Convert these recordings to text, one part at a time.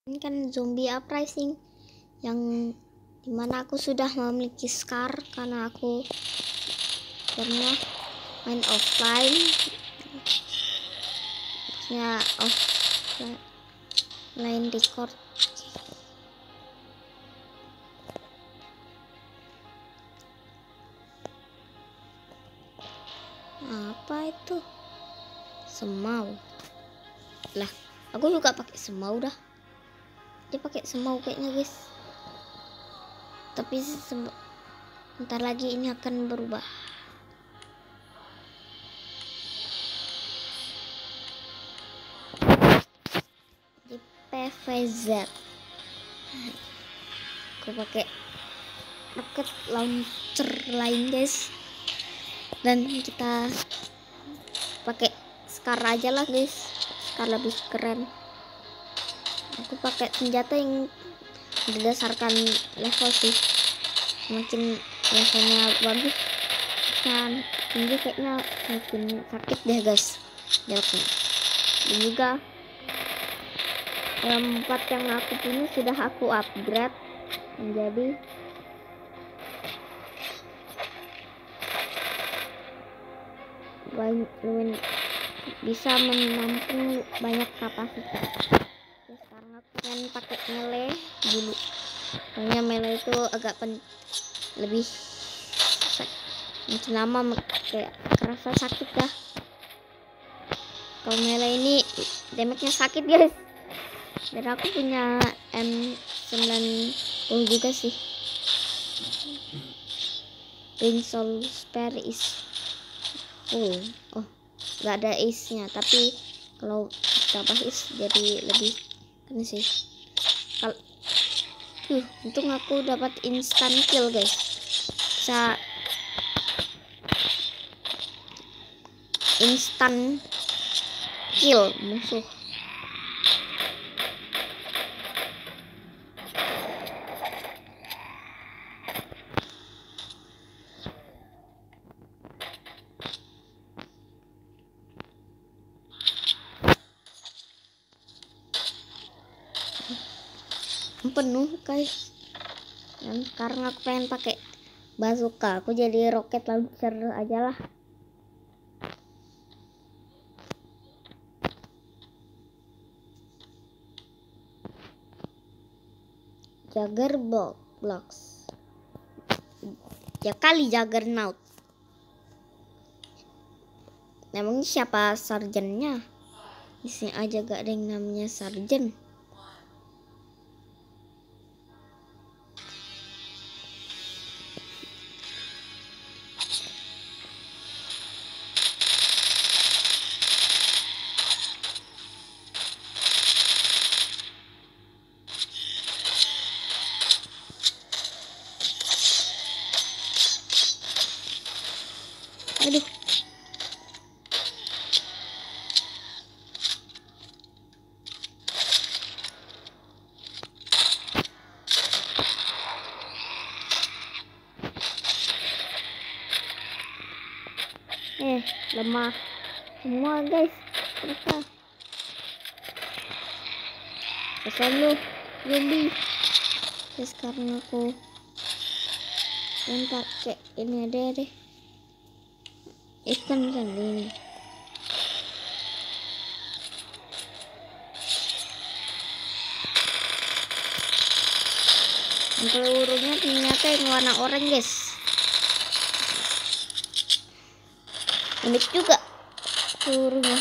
Ini kan zombie uprising yang dimana aku sudah memiliki scar karena aku pernah main offline, maksudnya offline record. Apa itu? Semau lah, aku juga pakai semau dah. Dia pakai semau kayaknya guys, tapi bentar lagi ini akan berubah. Di PVZ aku pakai rocket launcher lain guys, dan kita pakai scar aja lah guys, scar lebih keren. Aku pakai senjata yang berdasarkan level sih, semakin levelnya bagus dan tinggi kayaknya makin sakit deh guys jaraknya. Dan juga tempat yang aku punya sudah aku upgrade menjadi bisa menampung banyak kapasitas. Sekarang aku pengen pakai melee dulu, soalnya melee itu agak lebih makin lama kayak kerasa sakit dah. Kalau melee ini damage-nya sakit guys, dan aku punya M90 juga sih. Ring Soul Spare is oh nggak ada ace-nya, tapi kalau tambah ace jadi lebih ini sih. Kalau untung aku dapat instant kill guys, bisa instant kill musuh. Penuh guys, dan karena aku pengen pakai bazooka, aku jadi rocket launcher aja lah. Jagger blocks ya kali Juggernaut. Emang siapa sarjennya? Di sini aja gak ada yang namanya sarjen. Aduh, lemah semua guys. Pesan lu zombie guys, karena aku yang pakai ini ada deh ikan kan ini. Pelurunya ternyata yang warna oranye guys, unik juga pelurunya.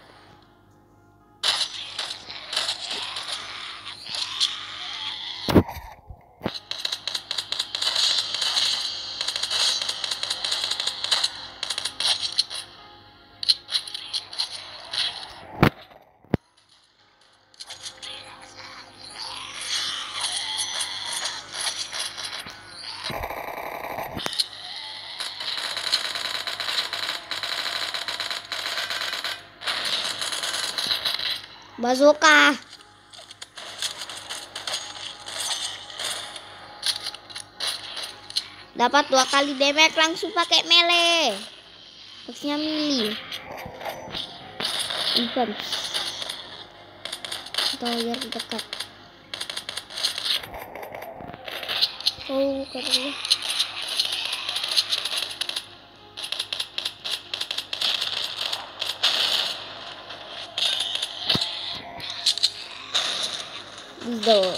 Bazooka dapat 2 kali damage langsung pakai melee, maksudnya melee event atau yang dekat. Oh, katanya. Eagle.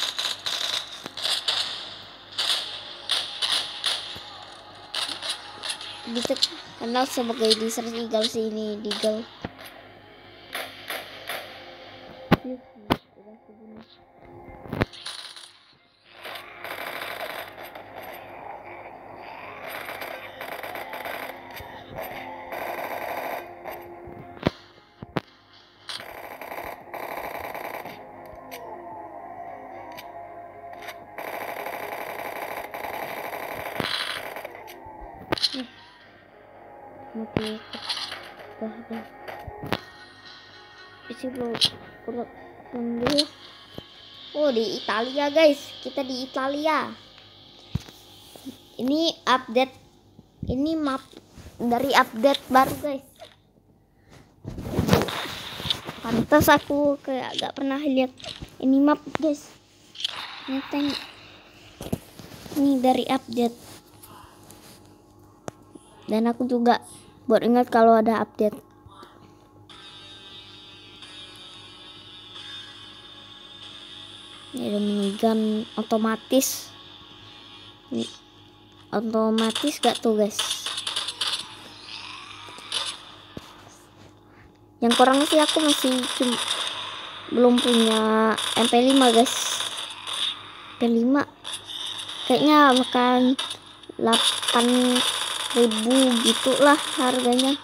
Dikenal sebagai Desert Eagle sih ini, Deagle. Udah segini. Mati dah isi belum dulu. Oh, di Italia guys, kita di Italia. Ini update, ini map dari update baru guys. Pantas aku kayak gak pernah lihat ini map guys. Ternyata ini dari update. Dan aku juga baru ingat kalau ada update. Ini ada minigun otomatis. Ini otomatis gak tuh guys? Yang kurang sih aku masih belum punya MP5 guys. MP5 kayaknya makan 8.000 gitulah harganya.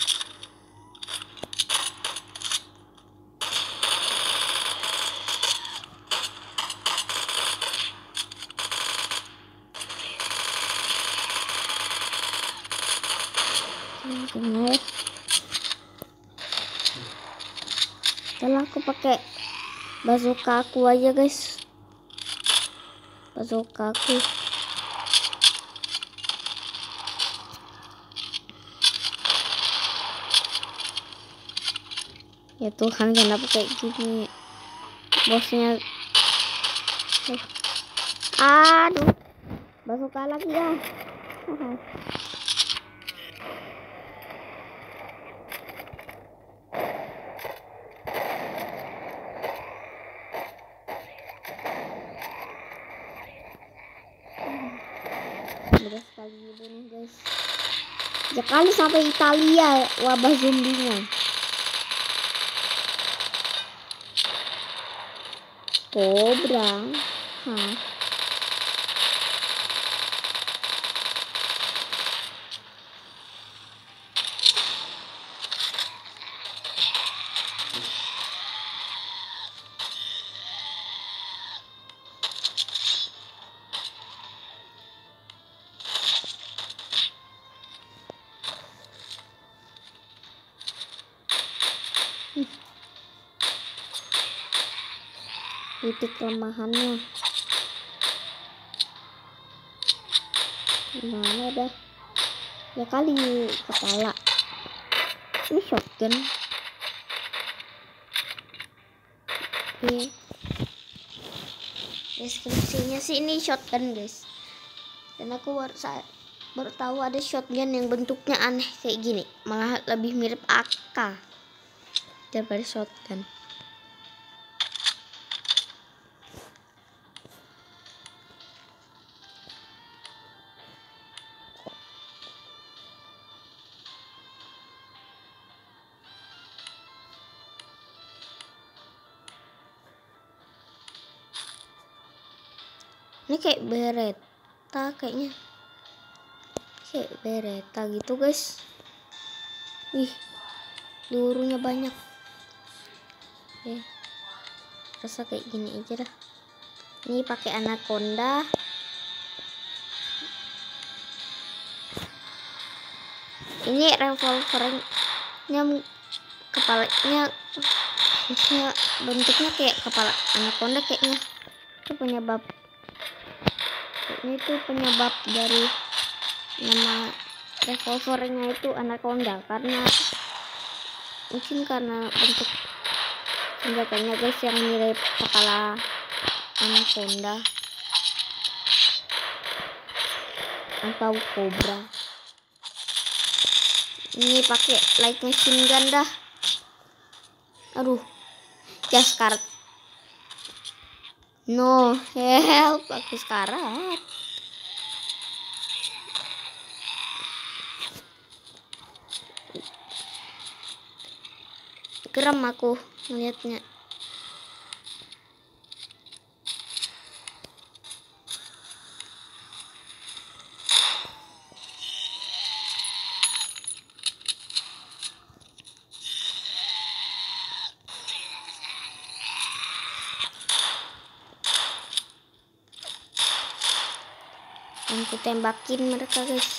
Setelah aku pakai bazooka aku aja guys, bazooka aku. Ya Tuhan, kenapa kayak gini bosnya? Aduh, bazooka lagi ya. Mudah sekali dibunuh guys. Sekali sampai Italia wabah zombinya. Kobra. Hah. Titik kelemahannya gimana dah ya kali kepala. Ini shotgun. Oke, deskripsinya sih ini shotgun guys, dan aku baru tahu ada shotgun yang bentuknya aneh kayak gini, malah lebih mirip AK daripada shotgun. Ini kayak beretta, kayaknya kayak beretta gitu guys. Wih, pelurunya banyak. Oke, rasa kayak gini aja dah. Ini pakai anaconda. Ini revolvernya kepalanya bentuknya kayak kepala anaconda kayaknya. Itu penyebab dari nama revolvernya itu anaconda, karena mungkin karena bentuk senjatanya guys yang mirip kepala anaconda. atau Cobra. Ini pakai light machine gun dah. Aduh, just karat. No help, aku sekarat. Geram aku melihatnya. Aku tembakin mereka, guys.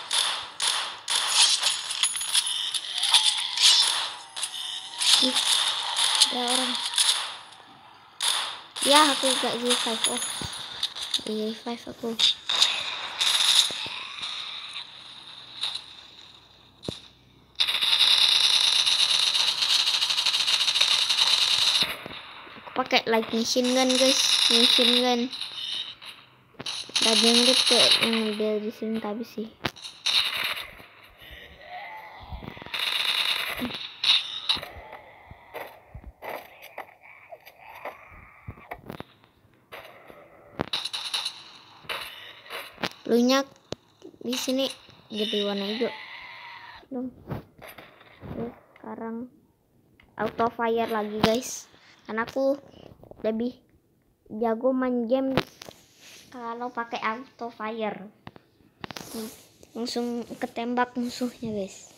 Ih, ada orang. Ya, aku gak revive. Oh, revive aku. Aku pakai light machine gun, guys. Machine gun. Tadi ngeliat kayak yang udah di sini tapi sih. Pelunya di sini jadi warna hijau. Dong. Terus sekarang auto fire lagi, guys. Karena aku lebih jago main game kalau pakai auto fire. Langsung ketembak musuhnya, guys.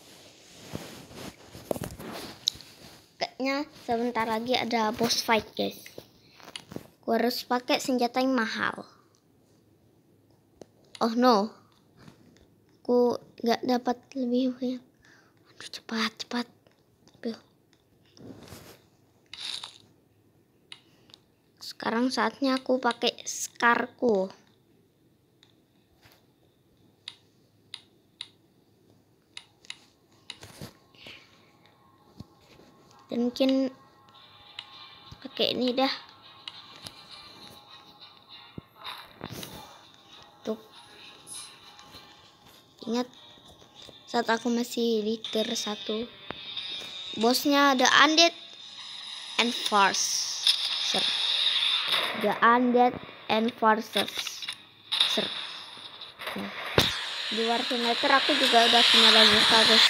Kayaknya sebentar lagi ada boss fight, guys. Aku harus pakai senjata yang mahal. Oh no, aku nggak dapat lebih banyak. Aduh, cepat. Sekarang saatnya aku pakai scarku. Dan mungkin pakai ini dah. Tuh. Ingat saat aku masih di tier 1. Bosnya ada Undead Enforcer. The Undead Enforcer. Di War Simulator aku juga udah punya lagi, guys.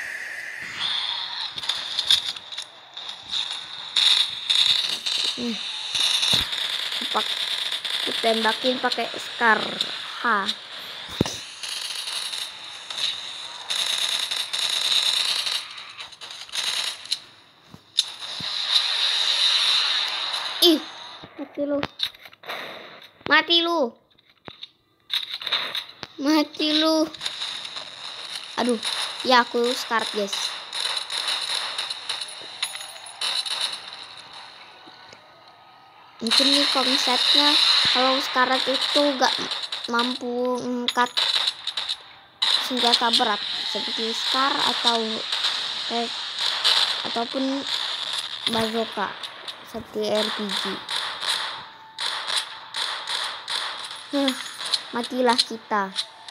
Aku tembakin pakai Scar. Ih, mati lu. Aduh, ya aku Scar, guys. Mungkin nih konsepnya kalau sekarat itu gak mampu angkat senjata berat seperti Scar ataupun bazooka seperti RPG. Matilah kita.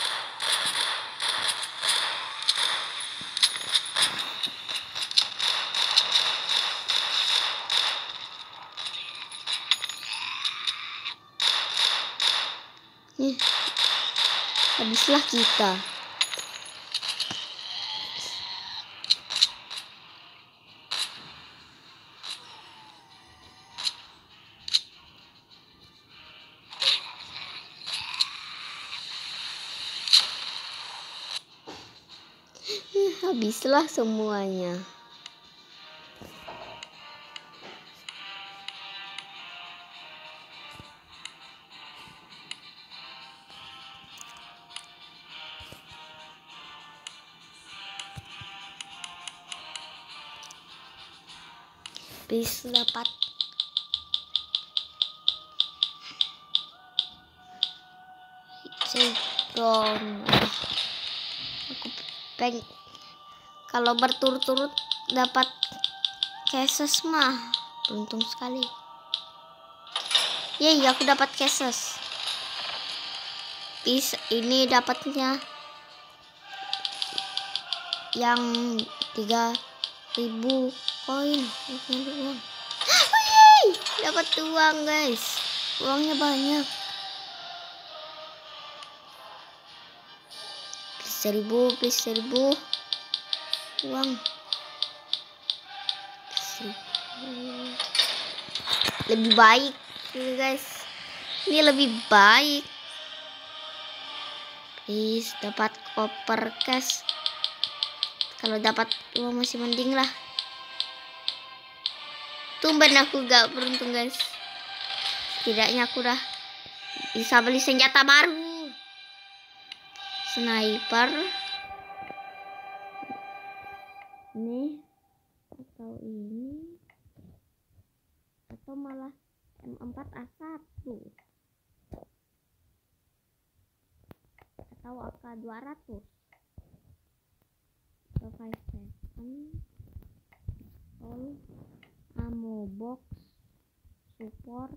Habislah kita. Habislah semuanya. Please dapat. Segon. Aku pengen kalau berturut-turut dapat cases mah beruntung sekali. Yeay, aku dapat cases. ini dapatnya yang 3.000 koin. Dapat uang guys, uangnya banyak. 1.000 uang. 1.000. Lebih baik guys, ini lebih baik. Please dapat koper cash. Kalau dapat uang masih mending lah. Tumben aku gak beruntung guys. Setidaknya aku udah bisa beli senjata baru. Sniper. Nih. Atau ini. Atau malah M4A1. Atau AK200. Atau 57. All. Ammo box. Support.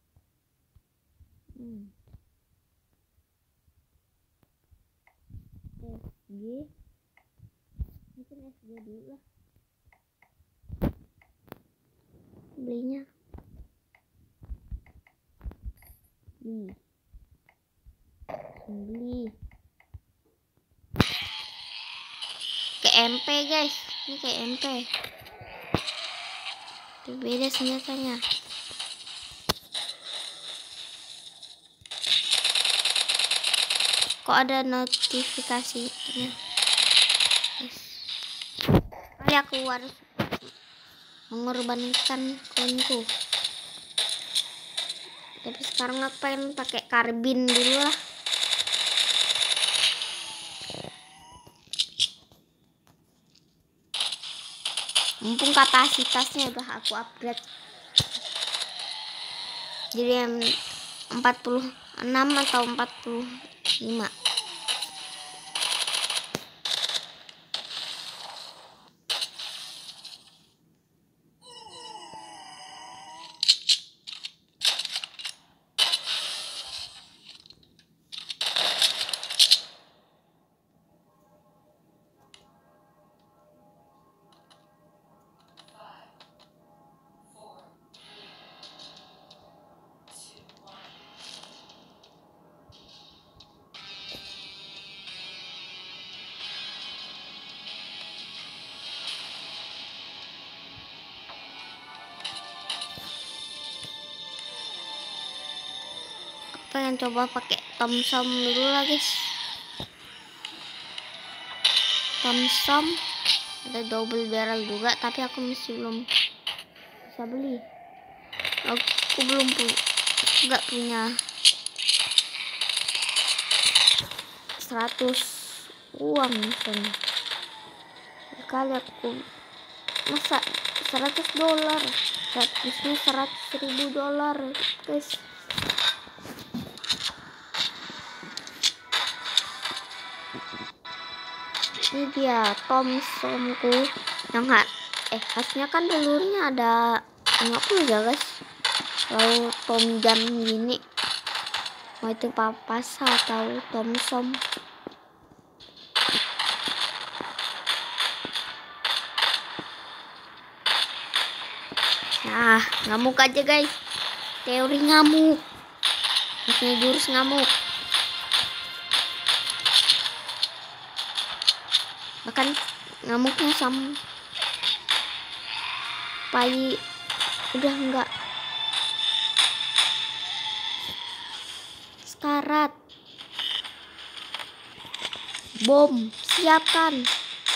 SG. Mungkin SG dulu lah. Belinya. Beli. Ke MP guys. Ini kayak MP. Beda senjatanya. Kok ada notifikasinya? Kali aku harus mengorbankan koinku. Tapi sekarang aku pengen pakai karbin dulu lah. Mumpung kapasitasnya udah aku upgrade. Jadi yang 46 atau 45. Pengen coba pakai Thompson dulu lah guys. Thompson ada double barrel juga, tapi aku masih belum bisa beli. Aku belum nggak punya 100 uang misalnya. Sekali aku masa $100, gratisnya $100.000 guys. Ini dia Thompsonku yang khasnya kan pelurnya ada 50 ya guys. Kalau Tommy gun gini, mau itu papas atau Thompson. Nah, ngamuk aja guys. Teori ngamuk. Maksudnya jurus ngamuk. Bahkan ngamuknya sampai udah enggak sekarat. Bom, siapkan.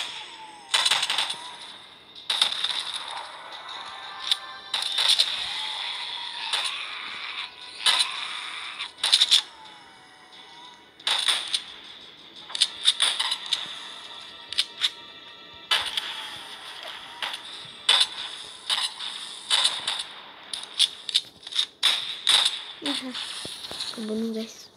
Kebunuh guys.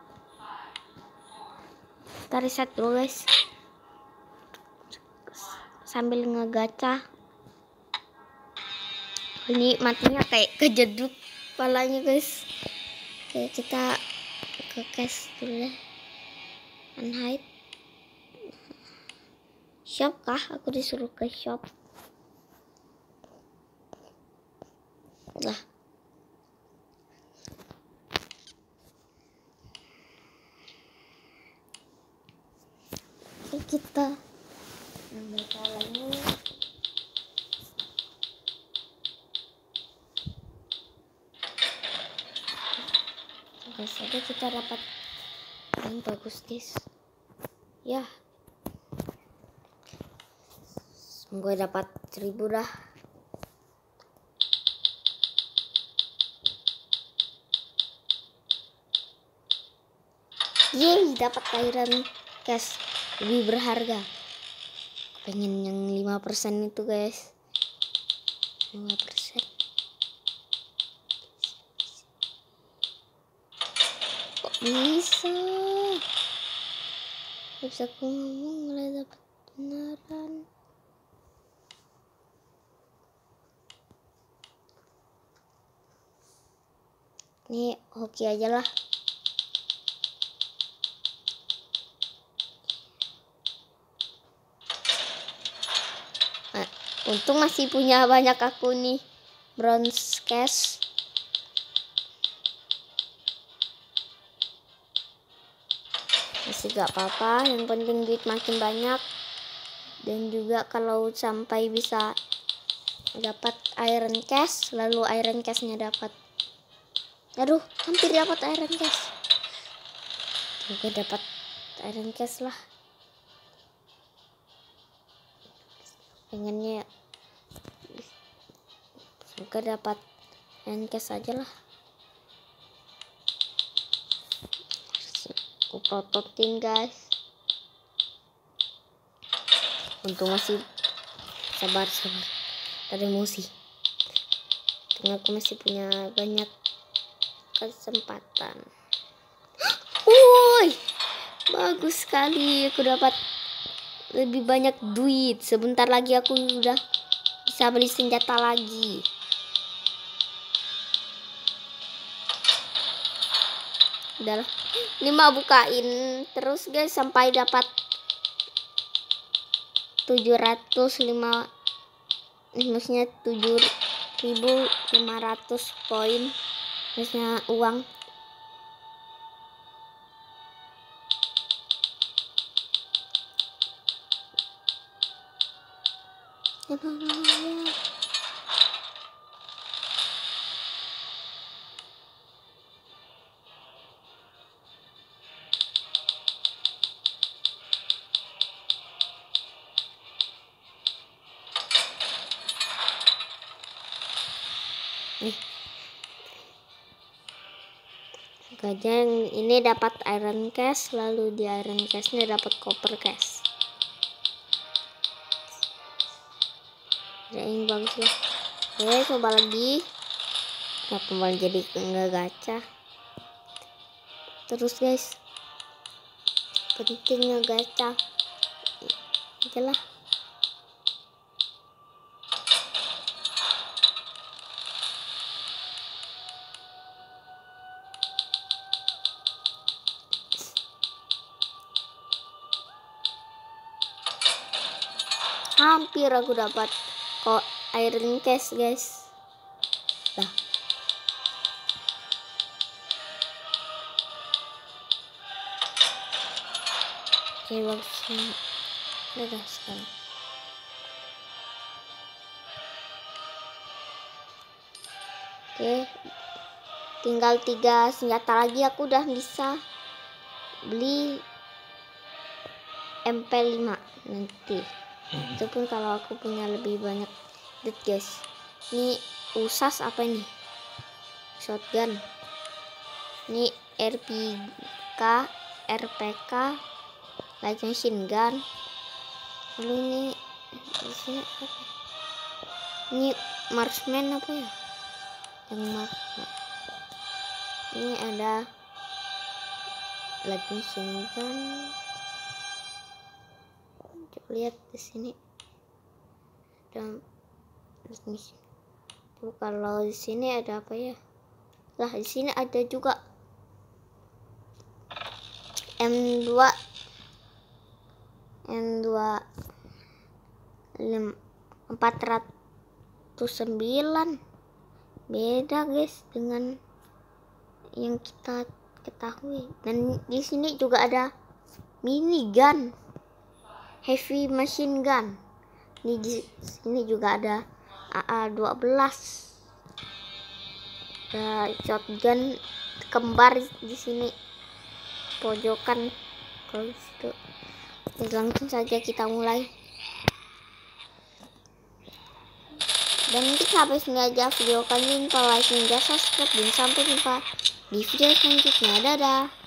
Kita reset dulu guys. sambil ngegacha. Ini matinya kayak kejeduk kepalanya guys. Oke, kita ke cash dulu deh. Unhide. Shop kah? Aku disuruh ke shop. Lah. Oke, kita ambil lagi. Guys, ada kita dapat yang bagus guys. Ya. Semoga dapat 1000 dah. Yeay, dapat iron cash lebih berharga. Pengen yang 5% itu guys. 5%. Kok bisa? Gak bisa aku ngomong mulai dapat beneran. Ini hoki aja lah. Untung masih punya banyak aku nih bronze cash. Masih gak apa-apa, yang penting duit makin banyak. Dan juga kalau sampai bisa dapat iron cash, lalu iron cashnya dapat. Aduh, hampir dapat iron cash. Semoga dapat iron cash lah. Pengennya semoga dapat iron cash aja lah. Aku prototin guys. Untung masih sabar. Ada emosi. Karena aku masih punya banyak kesempatan. Woi, bagus sekali. Aku dapat lebih banyak duit. Sebentar lagi aku udah bisa beli senjata lagi. Udahlah. Ini mau bukain terus guys sampai dapat 705, maksudnya 7.500 poin, maksudnya uang. Gajah yang ini dapat iron cash, lalu di iron cashnya dapat copper cash. Yang bagus lah. Oke, coba lagi. Kenapa malah jadi enggak gacha? Terus guys, pentingnya gacha. Oke lah. Hampir aku dapat kok iron cash guys. Nah. Oke, bagus. Udah sekarang. Oke. Tinggal 3 senjata lagi aku udah bisa beli MP5 nanti. Itu pun kalau aku punya lebih banyak duit guys. Ini usas apa ini? Shotgun. Ini RPK, light machine gun. Lalu ini apa? Ini marksman apa ya? Yang marksman. Ini ada light machine gun. Lihat di sini dan ini. Tuh, kalau di sini ada apa ya? Lah, di sini ada juga M2 409. Beda guys dengan yang kita ketahui. Dan di sini juga ada minigun, heavy machine gun. Di sini juga ada AA-12. Ada shotgun kembar di sini pojokan. Kalau situ, langsung saja kita mulai. Dan mungkin sampai sini aja video kali ini. Like dan subscribe, dan sampai jumpa di video selanjutnya. Dadah.